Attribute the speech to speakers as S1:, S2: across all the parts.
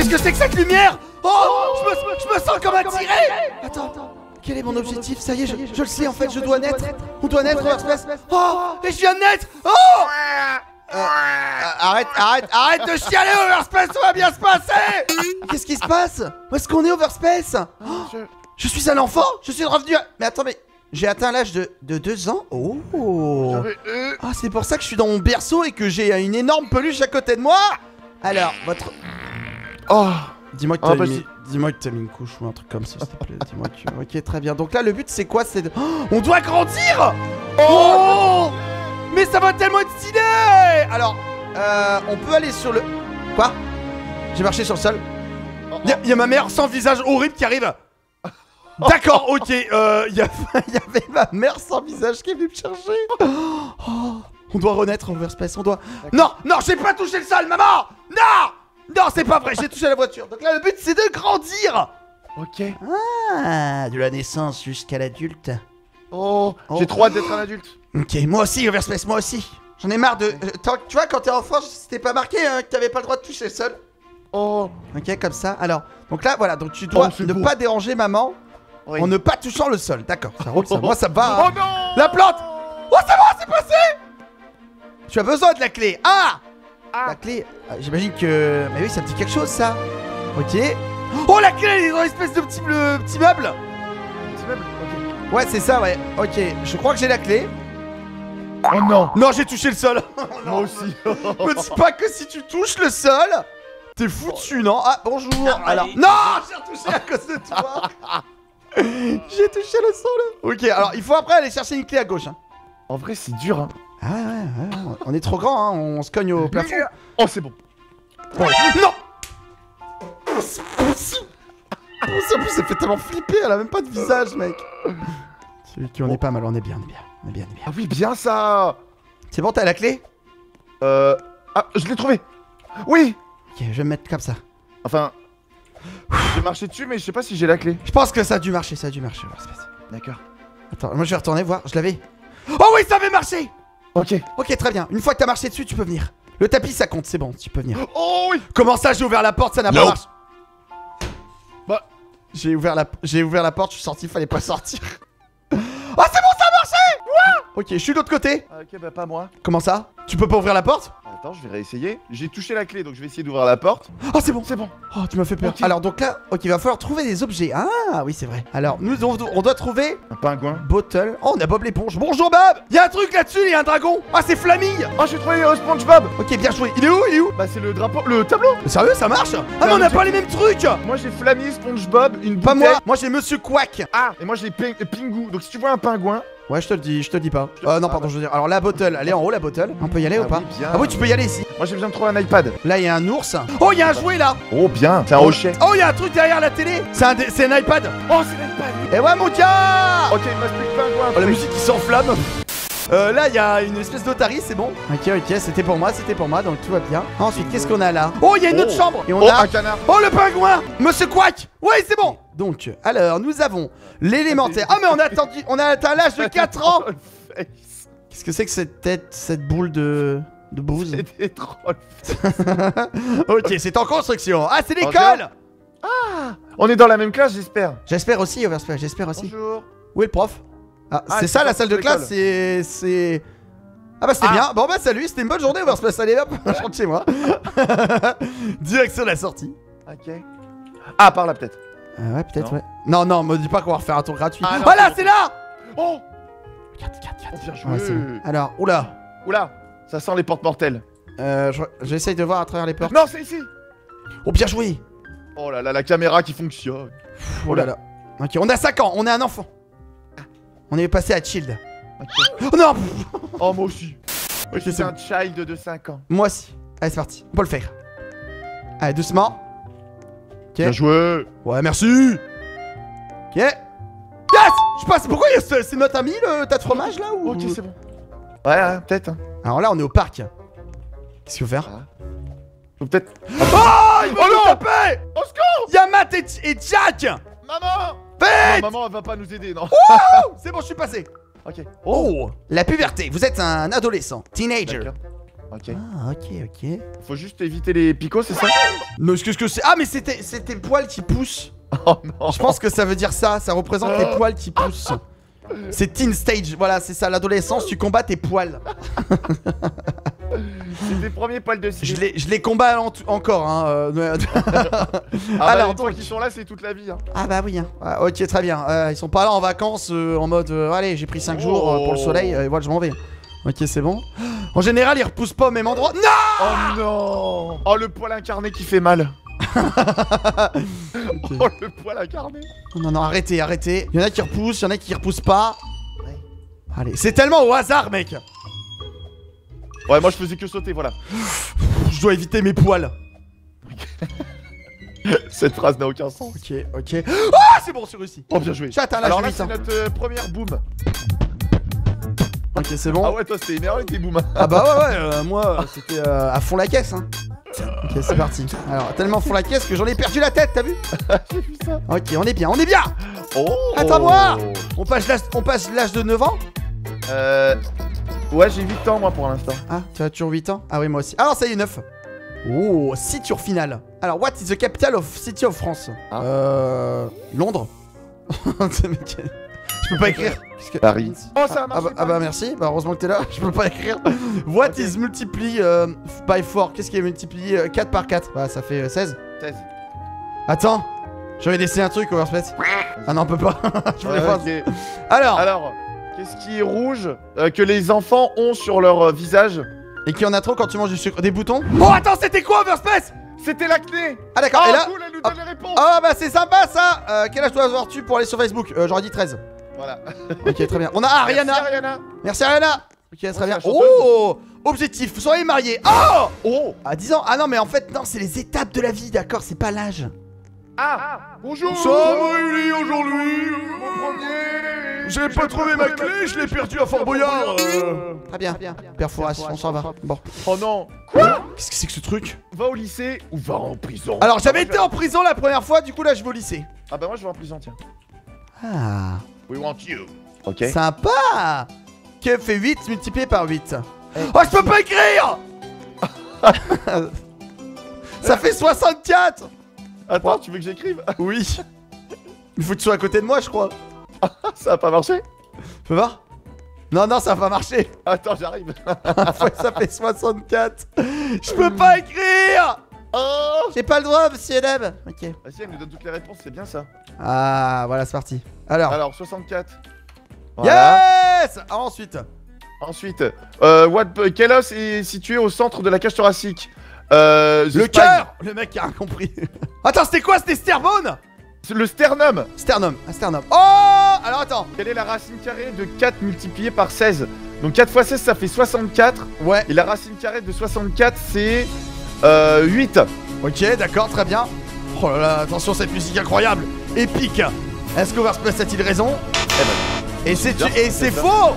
S1: Qu'est-ce que c'est que cette lumière? Oh, je me sens comme attiré. Attends, quel est mon objectif? Ça y est, je le sais en fait, je dois naître. On doit naître, Overspace. Oh, et je viens de naître. Oh, arrête de chialer, Overspace, tout va bien se passer. Qu'est-ce qui se passe? Où est-ce qu'on est, Overspace? Je suis un enfant? Je suis revenu à... Mais attends, mais... J'ai atteint l'âge de 2 ans. Oh. Ah, c'est pour ça que je suis dans mon berceau et que j'ai une énorme peluche à côté de moi. Alors, votre... Oh. Dis-moi que t'as mis une couche ou un truc comme ça, s'il te plaît. Dis-moi que... Ok, très bien. Donc là, le but, c'est quoi? C'est de... Oh, on doit grandir. Oh. Mais ça va tellement être stylé. Alors, on peut aller sur le... Quoi? J'ai marché sur le sol. Il y a ma mère sans visage horrible qui arrive. D'accord, ok, y avait ma mère sans visage qui est venue me chercher. Oh, on doit renaître, Overspace, on doit... Non, j'ai pas touché le sol, maman. Non, c'est pas vrai, j'ai touché la voiture. Donc là, le but, c'est de grandir. Ok. Ah, de la naissance jusqu'à l'adulte. Oh, j'ai trop hâte d'être un adulte. Ok, moi aussi, Overspace, moi aussi. J'en ai marre de... tu vois, quand t'es enfant, c'était pas marqué hein, que t'avais pas le droit de toucher le sol. Oh. Ok, comme ça, alors... Donc là, voilà, donc tu dois ne pas déranger maman. Oui. En ne pas touchant le sol, d'accord, ça roule ça, moi ça va. Oh non. La plante. Oh c'est bon, c'est passé. Tu as besoin de la clé. La clé, j'imagine que... Mais oui, ça me dit quelque chose ça. Ok. Oh la clé, elle est dans l'espèce de petit meuble. Petit meuble, ok. Ouais, c'est ça, ouais, ok, je crois que j'ai la clé. Oh non. Non, j'ai touché le sol. Moi aussi. Me dis pas que si tu touches le sol, t'es foutu, non? Ah, bonjour. Alors... Non, j'ai retouché à cause de toi. J'ai touché le sol. Ok, alors il faut après aller chercher une clé à gauche hein. En vrai c'est dur hein. Ah ouais, on est trop grand hein, on se cogne au plafond. Oh c'est bon. Non. En plus ça fait tellement flipper, elle a même pas de visage mec. On est pas mal, on est bien. Ah oui bien ça. C'est bon, t'as la clé? Ah je l'ai trouvé. Oui. Ok, je vais me mettre comme ça. Enfin... J'ai marché dessus mais je sais pas si j'ai la clé. Je pense que ça a dû marcher, D'accord. Attends, moi je vais retourner voir, je l'avais. Oh oui, ça avait marché. Ok, très bien. Une fois que t'as marché dessus, tu peux venir. Le tapis ça compte, c'est bon, tu peux venir. Oh oui. Comment ça, j'ai ouvert la porte, ça n'a pas marché? Bah, j'ai ouvert la porte, je suis sorti, fallait pas sortir. Oh c'est bon, ça a marché. Ouais. Ok, je suis de l'autre côté. Ok, bah pas moi. Comment ça? Tu peux pas ouvrir la porte? Attends, je vais réessayer. J'ai touché la clé, donc je vais essayer d'ouvrir la porte. Oh, c'est bon. Oh, tu m'as fait peur. Okay. Alors, donc là, ok, il va falloir trouver des objets. Ah, oui, c'est vrai. Alors, on doit trouver un pingouin. Bottle. Oh, on a Bob l'éponge. Bonjour, Bob. Il y a un truc là-dessus, il y a un dragon. Ah, c'est Flamille. Oh, j'ai trouvé SpongeBob. Ok, bien joué. Il est où? Bah, c'est le drapeau, le tableau. Sérieux, ça marche? Ah, mais on a pas les mêmes trucs. Moi, j'ai Flamille, SpongeBob, une bouteille. Pas moi. Moi, j'ai Monsieur Quack. Ah, et moi, j'ai Pingu. Donc, si tu vois un pingouin. Ouais, je te le dis pas. Non, pardon, je veux dire. Alors, la bottle, elle est en haut, la bottle. On peut y aller ou pas? Ah, oui, tu peux y aller ici. Moi, j'ai besoin de trouver un iPad. Là, il y a un ours. Oh, il y a un jouet là. Oh, bien. C'est un hochet. Oh, il y a un truc derrière la télé. C'est un iPad. Oh, c'est l'iPad. Et ouais, mon gars. Ok, il me reste plus que pingouin. Oh, la musique qui s'enflamme. Là, il y a une espèce d'otarie, c'est bon. Ok, c'était pour moi, donc tout va bien. Ensuite, qu'est-ce qu'on a là? Oh, il y a une autre chambre. Et on a un canard. Oh, le pingouin. Monsieur Quack. Ouais, c'est bon. Donc, alors, nous avons l'élémentaire. Ah, mais on a atteint l'âge de 4 ans. Qu'est-ce que c'est que cette tête, cette boule de bouse? C'est des trolls. Ok, c'est en construction. Ah, c'est l'école. Ah, on est dans la même classe, j'espère. J'espère aussi, Overspace, j'espère aussi. Bonjour. Où est le prof? Ah, c'est ça la salle de classe, c'est... Ah bah c'était bien, bon bah salut, c'était une bonne journée Overspace, allez hop, je rentre chez moi. Direction de la sortie. Ok. Ah, par là peut-être. Ouais, peut-être, ouais. Non, me dis pas qu'on va refaire un tour gratuit. Ah là, c'est là. Oh. Regarde. Oh, bien joué. Ouais, alors, oula, ça sent les portes mortelles. J'essaye de voir à travers les portes. Non, c'est ici. Oh, bien joué. Oh là là, la caméra qui fonctionne. Oh là là. Ok, on a 5 ans, on est un enfant. On est passé à Child. Okay. Oh non. Oh, moi aussi. Ok, c'est un child de 5 ans. Moi aussi. Allez, c'est parti, on peut le faire. Allez, doucement. Okay. Bien joué. Ouais, merci. Ok. Yes. Je passe. Pourquoi c'est notre ami le tas de fromage là ou... Ok, c'est bon. Ouais, peut-être. Alors là, on est au parc. Qu'est-ce qu'il faut faire? Faut peut-être... Oh, il va nous taper. Au secours. Y'a Matt et Jack. Maman. Vite. Non, maman, elle va pas nous aider, non. C'est bon, je suis passé. Ok. Oh, la puberté. Vous êtes un adolescent, teenager.
S2: Ok.
S1: Ah, ok.
S2: Faut juste éviter les picots, c'est ça?
S1: Non, qu'est-ce que c'est? Ah, mais c'était tes poils qui poussent.
S2: Oh non.
S1: Je pense que ça veut dire ça. Ça représente les poils qui poussent. C'est teen stage. Voilà, c'est ça. L'adolescence, tu combats tes poils.
S2: C'est tes premiers poils de cire.
S1: Je les combats encore. Hein.
S2: Alors, toi qui sont là, c'est toute la vie. Hein.
S1: Ah, bah oui. Hein. Ah, ok, très bien. Ils sont pas là en vacances en mode allez, j'ai pris 5 jours pour le soleil. Et voilà, je m'en vais. Ok, c'est bon. En général, ils repoussent pas au même endroit. Non!
S2: Oh non! Oh, le poil incarné qui fait mal.
S1: Okay.
S2: Oh, le poil incarné.
S1: Non, arrêtez. Il y en a qui repoussent, il y en a qui repoussent pas. Ouais. Allez, c'est tellement au hasard, mec.
S2: Ouais, moi je faisais que sauter, voilà.
S1: Je dois éviter mes poils.
S2: Cette phrase n'a aucun sens.
S1: Ok. Ah, c'est bon, c'est réussi.
S2: Oh, bien joué.
S1: Chat, là,
S2: alors là, c'est notre première boom.
S1: Ok, c'est bon.
S2: Ah ouais, toi, c'était énervé tes booms.
S1: Ah bah ouais, moi, c'était à fond la caisse, hein. Ok, c'est parti. Alors, tellement fond la caisse que j'en ai perdu la tête, t'as vu?
S2: J'ai vu ça.
S1: Ok, on est bien.
S2: Oh.
S1: Attends-moi. On passe l'âge de 9 ans?
S2: Ouais, j'ai 8 ans, moi, pour l'instant.
S1: Ah, tu as toujours 8 ans? Ah oui, moi aussi. Alors, ça y est, 9. Oh, City final. Alors, what is the capital of City of France? Londres. Je peux pas écrire.
S2: Paris. Oh, ça a marché.
S1: Ah bah merci, bah heureusement que t'es là, je peux pas écrire. What is multiply by 4? Qu'est-ce qui est multiplié 4 par 4? Bah ça fait 16.
S2: 16.
S1: Attends, j'avais laissé un truc, Overspace. Ah non, on peut pas. Je voulais pas.
S2: Okay.
S1: Alors,
S2: qu'est-ce qui est rouge que les enfants ont sur leur visage?
S1: Et qu'il y en a trop quand tu manges du sucre? Des boutons? Oh, attends, c'était quoi, Overspace?
S2: C'était l'acné.
S1: Ah d'accord, et là...
S2: cool, elle nous donne les réponses.
S1: Ah bah c'est sympa ça. Quel âge dois avoir-tu pour aller sur Facebook? J'aurais dit 13.
S2: Voilà.
S1: Ok, très bien. On a Ariana. Merci Ariana. Ok, très bien. Oh, objectif, soyez mariés. Oh à 10 ans. Ah non, mais en fait, non, c'est les étapes de la vie, d'accord, c'est pas l'âge.
S2: Bonjour.
S1: Ça va, Uli, aujourd'hui
S2: Mon premier.
S1: J'ai pas trouvé ma clé, je l'ai perdue à Fort Boyard. Très bien. Père Fouras, on s'en va. Bon.
S2: Oh non.
S1: Quoi? Qu'est-ce que c'est que ce truc?
S2: Va au lycée ou va en prison?
S1: Alors, j'avais été en prison la première fois, du coup, là, je vais au lycée.
S2: Ah bah moi, je vais en prison, tiens.
S1: Ah.
S2: We want you. Ok.
S1: Sympa. Que fait 8 multiplié par 8? Oh, je peux pas écrire. Ça fait 64.
S2: Attends, tu veux que j'écrive?
S1: Oui. Il faut que tu sois à côté de moi, je crois.
S2: Ça a pas marché?
S1: Tu peux voir? Non, ça va pas marcher.
S2: Attends, j'arrive.
S1: Ça fait 64. Je peux pas écrire.
S2: Oh.
S1: J'ai pas le droit, monsieur Deb. Ok.
S2: Ah si, elle nous donne toutes les réponses, c'est bien ça.
S1: Ah, voilà, c'est parti. Alors
S2: 64. Voilà.
S1: Yes. Ensuite,
S2: quel os est situé au centre de la cage thoracique?
S1: le cœur. Le mec qui a rien compris. Attends, c'était quoi? C'était sternum.
S2: Le sternum.
S1: Sternum. Oh. Alors attends.
S2: Quelle est la racine carrée de 4 multiplié par 16? Donc 4 x 16 ça fait 64.
S1: Ouais.
S2: Et la racine carrée de 64 c'est 8.
S1: Ok, d'accord, très bien. Oh là là, attention, cette musique incroyable. Épique. Est-ce qu'Overspace a-t-il raison? Et c'est faux.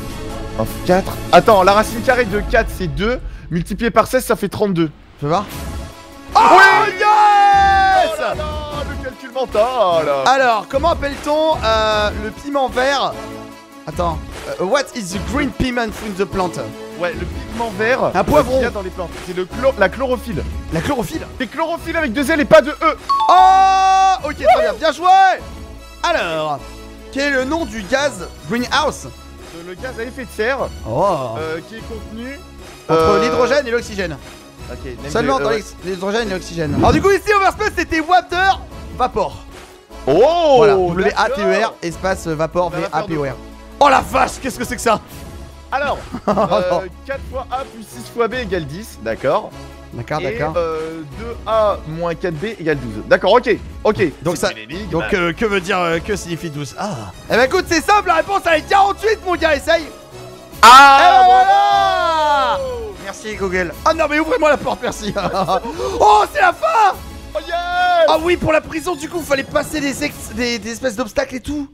S2: 4. Attends, la racine carrée de 4 c'est 2. Multiplié par 16 ça fait 32.
S1: Tu veux voir? Oh
S2: oui.
S1: yes.
S2: Oh là là, le calcul mental.
S1: Alors, comment appelle-t-on le piment vert? Attends. What is the green piment in the plant?
S2: Ouais, le pigment vert.
S1: Un poivron.
S2: Qu'il y a dans les plantes. C'est la chlorophylle.
S1: La chlorophylle?
S2: C'est chlorophylle avec 2 L et pas de E.
S1: Oh. Ok, très bien. Bien joué. Alors, quel est le nom du gaz greenhouse?
S2: Le gaz à effet de serre.
S1: Oh.
S2: Qui est contenu
S1: entre l'hydrogène et l'oxygène.
S2: Ok.
S1: Seulement dans l'hydrogène et l'oxygène. Alors du coup ici Overspace c'était water vapor.
S2: Oh.
S1: Voilà. W-A-T-E-R espace vapor V-A-P-O-R. Oh la vache, qu'est-ce que c'est que ça?
S2: Alors 4 fois A plus 6 fois B égale 10. D'accord.
S1: D'accord.
S2: Et 2A moins 4B égale 12. D'accord, ok.
S1: Donc ça. Donc que veut dire que signifie 12? Ah. Eh ben écoute, c'est simple, la réponse elle est 48 mon gars, essaye.
S2: Ah.
S1: Voilà. Merci Google. Ah non mais ouvrez-moi la porte, merci. Oh c'est la fin.
S2: Oh yes.
S1: Ah oui, pour la prison du coup fallait passer des espèces d'obstacles et tout.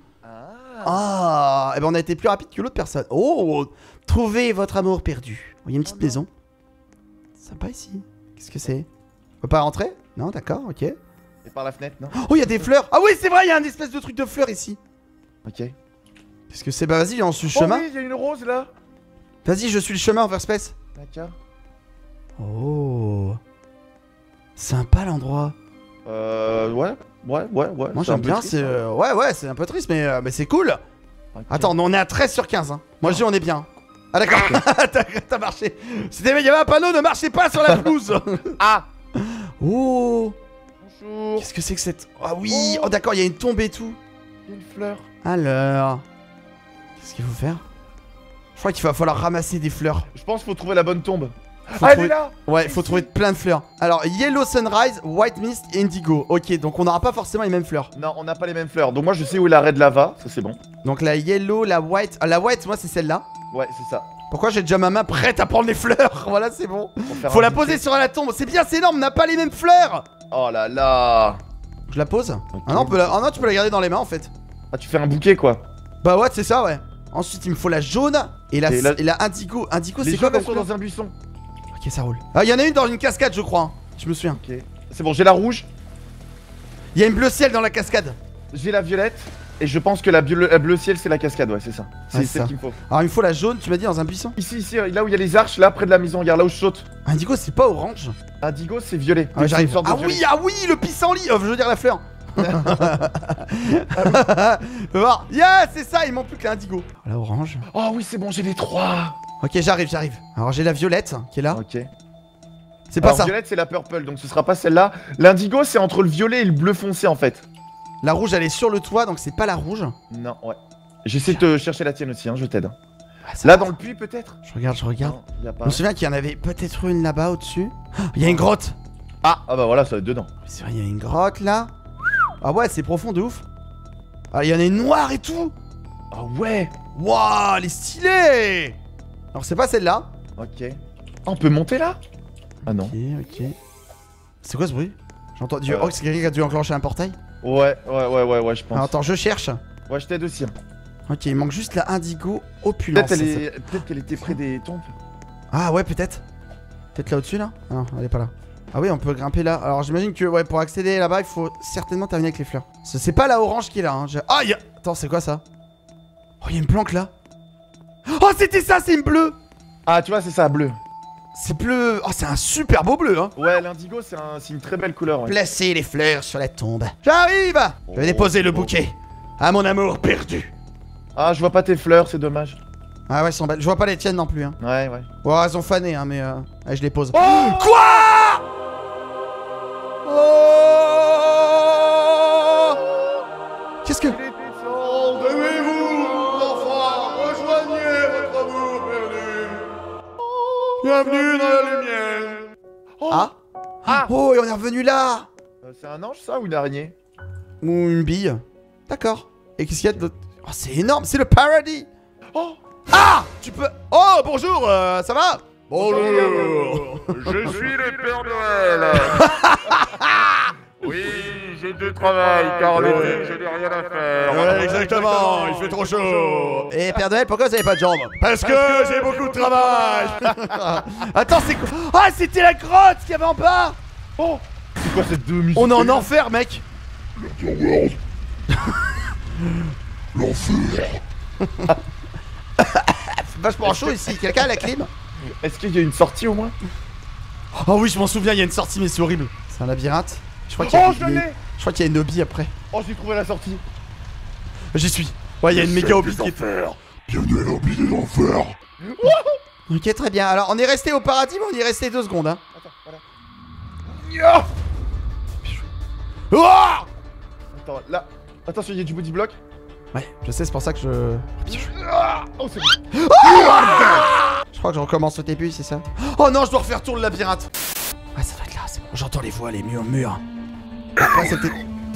S1: Ah, et ben on a été plus rapide que l'autre personne. Oh, trouvez votre amour perdu. Il y a une petite maison. Sympa ici. Qu'est-ce que c'est? On peut pas rentrer? Non, d'accord, ok.
S2: Et par la fenêtre, non?
S1: Oh, il y a des fleurs. Ah oui, c'est vrai, il y a un espèce de truc de fleurs ici.
S2: Ok.
S1: Qu'est-ce que c'est? Bah vas-y, on suit le chemin.
S2: Oui, il y a une rose là.
S1: Vas-y, je suis le chemin, Overspace.
S2: D'accord.
S1: Oh. Sympa l'endroit.
S2: Ouais.
S1: Moi j'aime bien, c'est... Ouais, c'est un peu triste, mais c'est cool. Okay. Attends, on est à 13 sur 15. Hein. Moi je dis on est bien. Ah d'accord, t'as marché. Il y avait un panneau, ne marchez pas sur la pelouse.
S2: Ah.
S1: Oh.
S2: Bonjour.
S1: Qu'est-ce que c'est que cette... Ah oui, oh d'accord, il y a une tombe et tout.
S2: Il y a une fleur.
S1: Alors... Qu'est-ce qu'il faut faire? Je crois qu'il va falloir ramasser des fleurs.
S2: Je pense qu'il faut trouver la bonne tombe.
S1: Elle est là. Ouais, il faut trouver plein de fleurs. Alors, Yellow Sunrise, White Mist et Indigo. Ok, donc on n'aura pas forcément les mêmes fleurs.
S2: Non, on n'a pas les mêmes fleurs. Donc moi, je sais où est la Red Lava. Ça, c'est bon.
S1: Donc la Yellow, la White... Ah, la White, moi, c'est celle-là.
S2: Ouais, c'est ça.
S1: Pourquoi j'ai déjà ma main prête à prendre les fleurs? Voilà, c'est bon. Faut la poser sur la tombe. C'est bien, c'est énorme, on n'a pas les mêmes fleurs.
S2: Oh là là.
S1: Je la pose. Okay. Ah non, non, tu peux la garder dans les mains, en fait.
S2: Ah, tu fais un bouquet, quoi.
S1: Bah ouais, c'est ça, ouais. Ensuite, il me faut la jaune et la indigo. Indigo, c'est quoi?
S2: Les jaunes sont dans un buisson.
S1: Ok, ça roule. Ah, il y en a une dans une cascade, je crois. Je me souviens.
S2: Ok. C'est bon, j'ai la rouge.
S1: Il y a une bleu ciel dans la cascade.
S2: J'ai la violette. Et je pense que la bleu ciel, c'est la cascade, ouais, c'est ça. C'est celle qu'il me faut.
S1: Alors, il me faut la jaune, tu m'as dit, dans un buisson?
S2: Ici, là où il y a les arches, là, près de la maison. Regarde, là où je saute.
S1: Indigo, c'est pas orange?
S2: Indigo, c'est violet.
S1: Ah, j'arrive. Ah oui, le pissenlit. Je veux dire la fleur. Fais voir. Yeah, c'est ça, il manque plus que l'indigo. La orange.
S2: Oh oui, c'est bon, j'ai les 3.
S1: Ok, j'arrive. Alors j'ai la violette qui est là.
S2: Ok.
S1: C'est pas ça.
S2: La violette, c'est la purple, donc ce sera pas celle-là. L'indigo, c'est entre le violet et le bleu foncé en fait.
S1: La rouge, elle est sur le toit, donc c'est pas la rouge.
S2: Non, ouais. J'essaie de te chercher la tienne aussi, hein, je t'aide. Là, dans le puits, peut-être.
S1: Je regarde. Non, je me souviens qu'il y en avait peut-être une là-bas au-dessus. Il y a une grotte.
S2: Ah bah voilà, ça va être dedans.
S1: C'est vrai, il y a une grotte là. Ah ouais, c'est profond de ouf. Ah, il y en a une noire et tout.
S2: Ah ouais.
S1: Waouh, elle est stylée. Alors c'est pas celle-là.
S2: Ok. Ah, on peut monter là? Ah non.
S1: Ok. C'est quoi ce bruit? J'entends du... Oh, c'est quelqu'un qui a dû enclencher un portail?
S2: Ouais, je pense.
S1: Alors, attends, je cherche.
S2: Ouais, je t'aide aussi.
S1: Ok, il manque juste la indigo opulence.
S2: Peut-être qu'elle était près des tombes.
S1: Ah ouais, peut-être. Peut-être là au-dessus là? Ah non, elle est pas là. Ah oui, on peut grimper là. Alors j'imagine que ouais, pour accéder là-bas, il faut certainement terminer avec les fleurs. C'est pas la orange qui est là. Hein. Ah, attends, c'est quoi ça? Oh, il y a une planque là. Oh, c'était ça, c'est une bleue.
S2: Ah, tu vois, c'est ça, bleu.
S1: C'est bleu. Oh, c'est un super beau bleu, hein.
S2: Ouais, l'indigo, c'est une très belle couleur. Ouais.
S1: Placez les fleurs sur la tombe. J'arrive. Je vais déposer le bouquet à mon amour perdu.
S2: Ah, je vois pas tes fleurs, c'est dommage.
S1: Ah ouais, elles sont belles. Je vois pas les tiennes non plus, hein.
S2: Ouais.
S1: Ouais, elles ont fané, hein, mais allez, je les pose.
S2: Oh
S1: quoi? Oh, qu'est-ce que...
S2: Levez-vous, enfants, rejoignez votre amour perdu. Bienvenue dans la lumière.
S1: Oh, et on est revenu là.
S2: C'est un ange ça ou une araignée?
S1: Ou une bille. D'accord. Et qu'est-ce qu'il y a d'autre? Oh, c'est énorme, c'est le paradis.
S2: Oh.
S1: Ah, tu peux... Oh, bonjour, ça va?
S2: Bonjour. Je suis le Père Noël. Oui, j'ai du travail, car l'été, je n'ai rien à faire.
S1: Ouais, exactement, il fait trop chaud. Et Père Noël, pourquoi vous avez pas de jambes? Parce que j'ai beaucoup de travail. Attends, c'est quoi? Ah, c'était la grotte qu'il y avait en bas.
S2: Oh, c'est quoi cette demi?
S1: On est en enfer, mec.
S2: L'enfer.
S1: C'est vachement chaud ici, quelqu'un a la clim?
S2: Est-ce qu'il y a une sortie au moins?
S1: Oh oui, je m'en souviens, il y a une sortie, mais c'est horrible. C'est un labyrinthe. Je crois qu'il y a, je crois qu'il y a une hobby après.
S2: Oh, j'ai trouvé la sortie.
S1: J'y suis. Ouais, il y a une méga hobby qui est...
S2: Bienvenue à l'hobby des enfers.
S1: Ok, très bien. Alors, on est resté au paradis, mais on y est resté 2 secondes. Hein.
S2: Attends, voilà.
S1: Oh,
S2: attends, là. Attention, il y a du body block.
S1: Ouais, je sais, c'est pour ça que je...
S2: Oh, c'est bon.
S1: Je crois que je recommence au début, c'est ça? Oh non, je dois refaire tour le labyrinthe. Ouais, ça doit être là, c'est bon. J'entends les voix, les murmures. Après, c'était...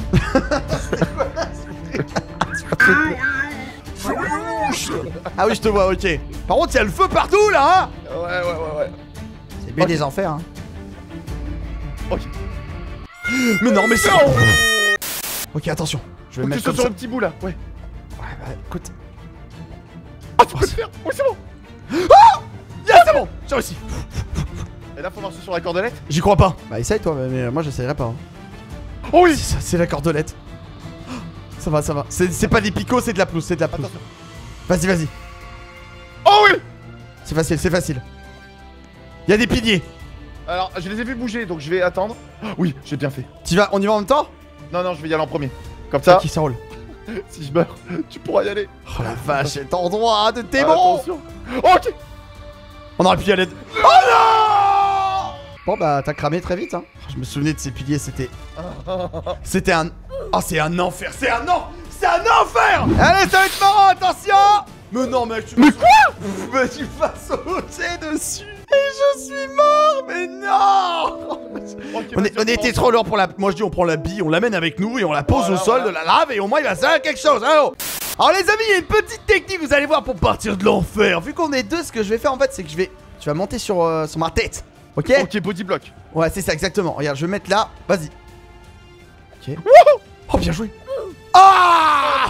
S1: Ah oui, je te vois, ok. Par contre, il y a le feu partout, là, hein.
S2: Ouais.
S1: C'est bien des enfers, hein.
S2: Ok.
S1: Mais non, mais c'est... Ok, attention. Je vais me mettre comme
S2: sur
S1: ça.
S2: le petit bout, là. Ouais.
S1: Ouais, bah, écoute.
S2: Oh, tu peux le faire. Ouais, c'est bon.
S1: Oh, yes, c'est bon. J'ai réussi.
S2: Et là, faut marcher sur la cordelette.
S1: J'y crois pas. Bah, essaye, toi, mais moi, j'essayerai pas. Hein.
S2: Oh oui.
S1: C'est la cordelette. Ça va. C'est pas des picots, c'est de la pelouse, Vas-y.
S2: Oh oui.
S1: C'est facile. Il y a des piliers.
S2: Alors, je les ai vus bouger, donc je vais attendre. Oui, j'ai bien fait.
S1: On y va en même temps?
S2: Non, non, je vais y aller en premier. Comme ça,
S1: Ok, ça roule.
S2: si je meurs, tu pourras y aller.
S1: Oh la vache, cet endroit de démon.
S2: Attention. Ok.
S1: On aurait pu y aller. Oh non! Bon bah t'as cramé très vite hein. Je me souvenais de ces piliers, c'était un... Oh c'est un enfer, c'est un enfer. Allez ça va être marrant, attention. Mais non mec, mais quoi? Mais tu vas sauter dessus. Et je suis mort, mais non. Okay, on était trop lourd pour la... Moi je dis on prend la bille, on l'amène avec nous et on la pose au sol de la lave et au moins il va se faire quelque chose, hein. Alors les amis, il y a une petite technique, vous allez voir, pour partir de l'enfer. Vu qu'on est deux, ce que je vais faire en fait, c'est que tu vas monter sur ma tête. Ok?
S2: Ok, body block.
S1: Ouais, c'est ça, exactement. Regarde, je vais mettre là. Vas-y. Ok. Oh, bien joué. Ah!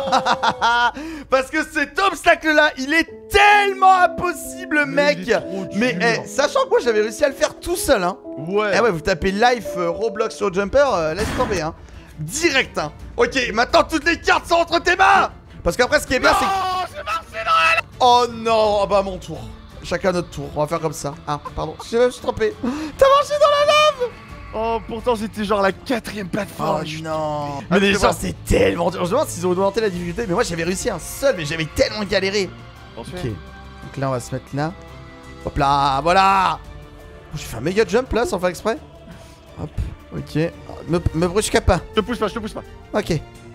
S1: Parce que cet obstacle-là, il est tellement impossible, mec. Mais sachant que moi, j'avais réussi à le faire tout seul, hein.
S2: Ouais.
S1: Eh ouais, vous tapez Life Roblox sur Jumper, laisse tomber, hein. Direct, hein. Ok, maintenant, toutes les cartes sont entre tes mains. Parce qu'après, ce qui est bien, c'est que... Oh non, oh bah mon tour. Chacun notre tour, on va faire comme ça. Ah, pardon, je me suis trompé. T'as marché dans la lave.
S2: Oh, pourtant j'étais genre la 4ème plateforme.
S1: Oh non. Mais les gens, c'est tellement dur. Je me demande s'ils ont augmenté la difficulté. Mais moi, j'avais réussi un seul, mais j'avais tellement galéré. Ok, donc là, on va se mettre là. Hop là, voilà. Oh, j'ai fait un méga jump là, sans faire exprès. Hop, ok. Me brusque pas.
S2: Je te pousse pas, je te pousse pas.
S1: Ok.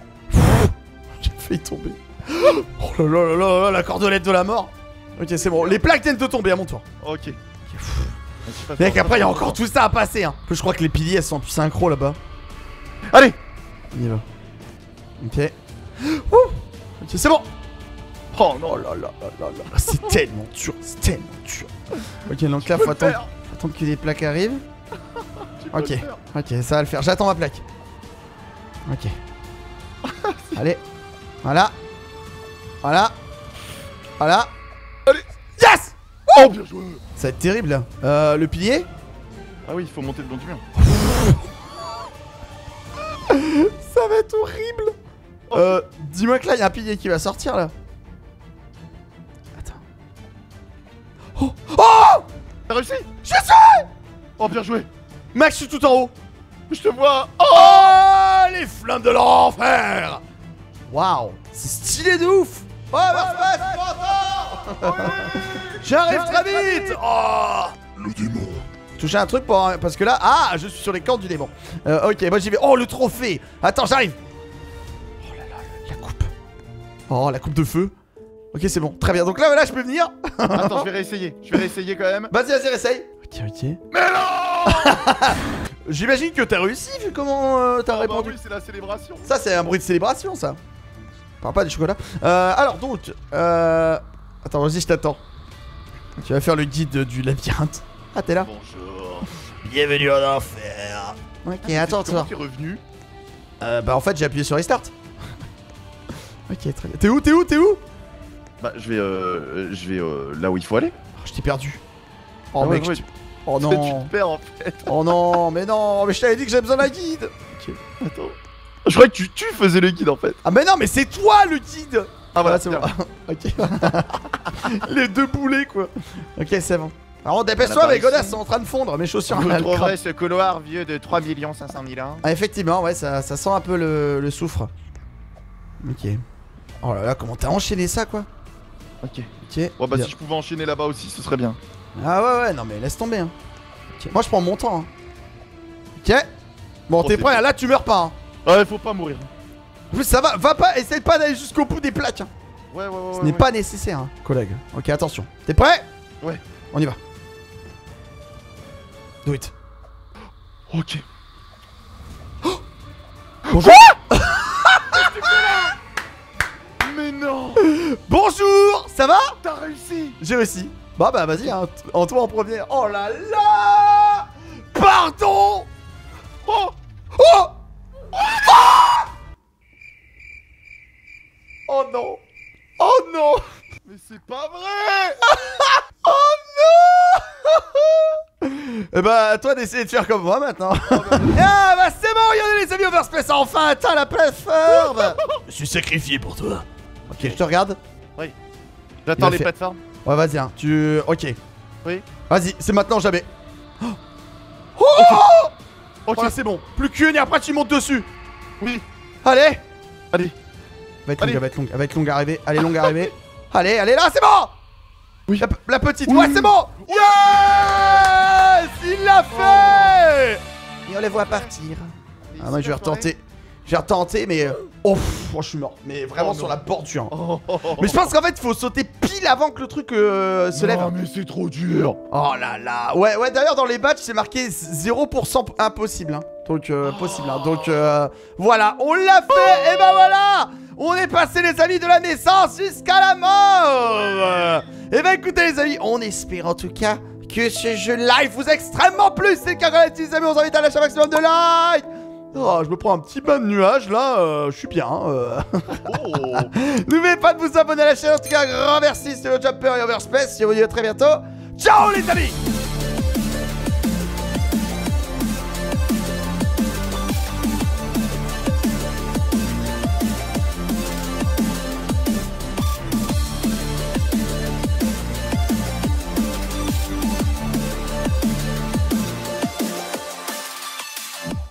S1: J'ai failli tomber. Oh là là là là, la cordelette de la mort. Ok, c'est bon. Les plaques viennent de tomber à mon tour.
S2: Ok.
S1: Mec, après, il y a encore tout ça à passer. Hein. Je crois que les piliers, elles sont plus synchro là-bas.
S2: Allez.
S1: On y va. Ok. Ok, c'est bon.
S2: Oh non.
S1: Oh là là là là là. C'est tellement dur. C'est tellement dur. Ok, donc là, faut attendre que les plaques arrivent. Ok. Ok, ça va le faire. J'attends ma plaque. Ok. Allez. Voilà. Voilà. Voilà.
S2: Allez.
S1: Yes.
S2: Oh, bien joué.
S1: Ça va être terrible là. Le pilier.
S2: Ah oui, il faut monter le long du mur.
S1: Ça va être horrible. Dis-moi que là, il y a un pilier qui va sortir là. Attends. Oh. Oh.
S2: T'as réussi?
S1: Je suis.
S2: Oh, bien joué.
S1: Max, je suis tout en haut.
S2: Je te vois.
S1: Oh, les flammes de l'enfer. Waouh, c'est stylé de ouf. Oh, j'arrive très vite. Oh, le démon. Toucher un truc pour... Parce que là... Ah, je suis sur les cordes du démon. Ok, moi j'y vais. Oh, le trophée. Attends, j'arrive. Oh là là, la coupe. Oh, la coupe de feu. Ok, c'est bon. Très bien. Donc là, je peux venir.
S2: Attends, je vais réessayer. Je vais réessayer quand même.
S1: Vas-y, réessaye. Ok, ok.
S2: Mais non.
S1: J'imagine que t'as réussi vu comment t'as répondu.
S2: Bah oui, c'est la célébration.
S1: Ça, c'est un bruit de célébration, ça. Parle pas des chocolats. Alors donc, attends, vas-y, je t'attends. Tu vas faire le guide du labyrinthe. Ah, t'es là.
S2: Bonjour.
S1: Bienvenue en enfer. Ok, attends, toi.
S2: T'es revenu.
S1: Bah en fait, j'ai appuyé sur restart. Ok, très bien. T'es où?
S2: Bah je vais là où il faut aller.
S1: Oh, je t'ai perdu. Oh
S2: ah
S1: mec,
S2: ouais,
S1: oh non.
S2: Tu te perds en fait.
S1: Oh non, mais je t'avais dit que j'avais besoin d'un guide. Ok,
S2: attends. Je croyais que tu faisais le guide en fait.
S1: Ah mais non, mais c'est toi le guide.
S2: Ah voilà,
S1: c'est bon. Ok. Les deux boulets quoi. Ok, c'est bon. Alors dépêche-toi, mes godasses sont en train de fondre, mes chaussures.
S2: Vous trouverez ce couloir vieux de 3 500 000 ans.
S1: Ah effectivement, ouais, ça sent un peu le soufre. Ok. Oh là là, comment t'as enchaîné ça quoi.
S2: Ok.
S1: Ok.
S2: Bon bah si je pouvais enchaîner là-bas aussi, ce serait bien.
S1: Ah ouais, non mais laisse tomber hein. Okay. Moi je prends mon temps hein. Ok. Bon, t'es prêt, là tu meurs pas hein.
S2: Ouais, faut pas mourir.
S1: En plus ça va pas, essaye pas d'aller jusqu'au bout des plaques hein.
S2: Ouais.
S1: Ce n'est pas nécessaire hein, collègue. Ok, attention. T'es prêt?
S2: Ouais.
S1: On y va. Do it.
S2: Ok.
S1: Oh bonjour.
S2: Mais non.
S1: Bonjour. Ça va?
S2: T'as réussi.
S1: J'ai réussi. Bah vas-y hein, en toi en premier. Oh là là. Pardon. Oh. Oh non. Oh non.
S2: Mais c'est pas vrai.
S1: Oh non. Eh bah, à toi d'essayer de faire comme moi maintenant. Ah bah c'est bon, regardez les amis, Overspace a enfin atteint la plateforme. Je suis sacrifié pour toi. Ok, je te regarde.
S2: Oui. J'attends les plateformes.
S1: Ouais, vas-y, hein, Ok.
S2: Oui.
S1: Vas-y, c'est maintenant ou jamais. Ok, voilà, c'est bon. Plus qu'une et après tu montes dessus.
S2: Oui.
S1: Allez.
S2: Allez.
S1: Elle va être longue à arriver. Allez, longue à arriver. Allez, là, c'est bon. Oui. La petite, ouais, c'est bon. Yes. Il l'a fait. Et on les voit partir. Ah, moi, je vais retenter, mais... Oh, je suis mort. Mais vraiment sur la bordure. Mais je pense qu'en fait, il faut sauter pile avant que le truc se lève.
S2: Ah, mais c'est trop dur.
S1: Oh là là. Ouais, d'ailleurs, dans les badges, c'est marqué 0% impossible. Hein. Donc, possible. Hein. Donc, voilà, on l'a fait. Et ben voilà. On est passé, les amis, de la naissance jusqu'à la mort. Et ben écoutez, les amis, on espère en tout cas que ce jeu live vous a extrêmement plu. C'est le cas, les amis. On vous invite à lâcher un maximum de likes. Oh, je me prends un petit bain de nuages là, je suis bien. N'oubliez pas de vous abonner à la chaîne. En tout cas, un grand merci, c'était le Jumper et Overspace. Je vous dis à très bientôt. Ciao les amis.